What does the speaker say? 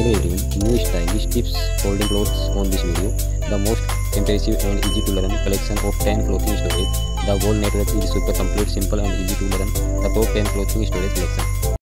Hello everyone, new stylish tips folding clothes on this video. The most impressive and easy to learn collection of 10 clothing storage. The whole network is super complete, simple and easy to learn. The top 10 clothing storage collection.